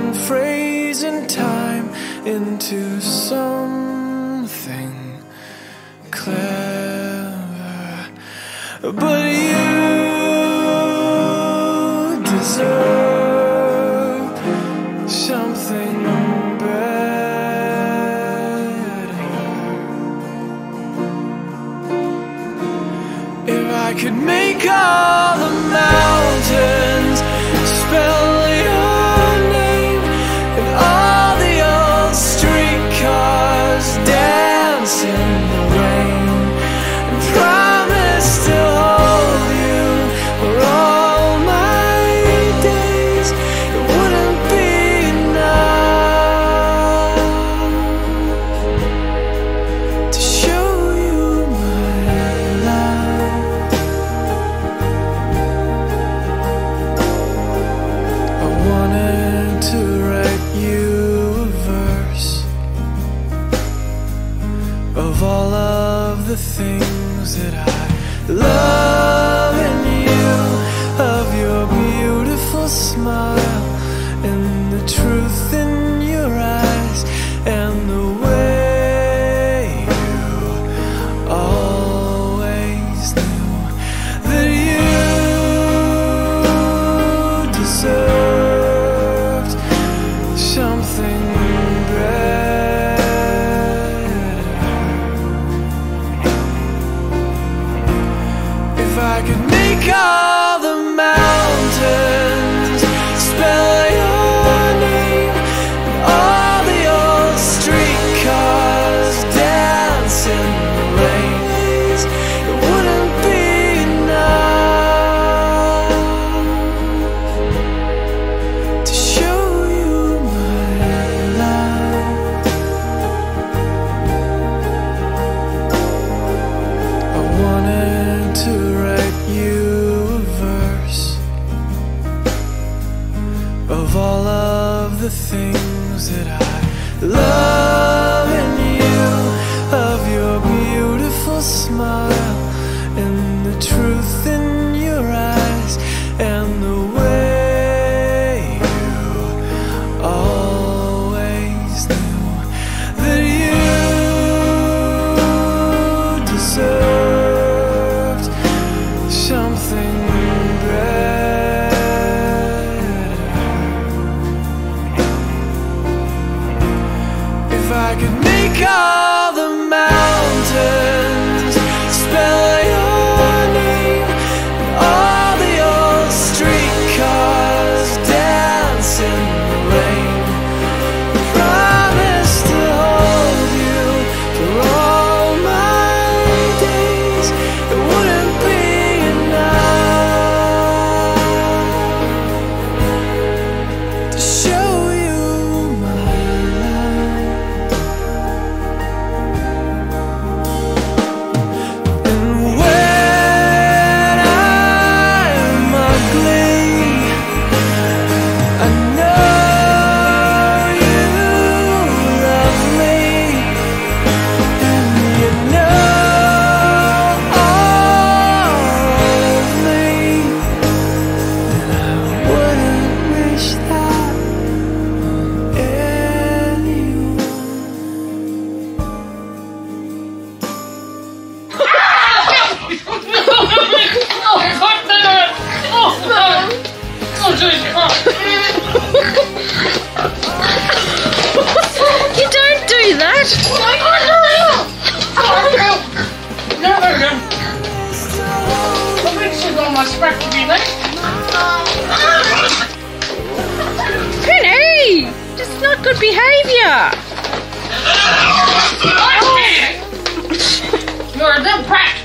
and phrasing time into something clever, but you deserve something better. If I could make all the mountains spell your name, and all the old streetcars dance in the rain, and promise to hold you for all my days, it wouldn't be enough to show you my love. I wanted to write you a verse of all of the things that I love in you, of your beautiful smile and the truth in your eyes, and the way you always knew that you deserved something better. If I could make all the mountains spell your name, and all the old streetcars dance in the rain, it wouldn't be enough to show you my love. I wanted to write you a verse of all of the things that I love in you, of your beautiful smile and the truth in your eyes, and the way you always knew that you deserved something better. If I could make all the mountains spell your name, and all the old streetcars dance in the rain, promise to hold you for all my days, it wouldn't be enough to show you my love. And when I'm ugly, I know you love me, and you know all of me, and I wouldn't wish that on anyone. You don't do that! Penny! It's not good behaviour! You're a little brat.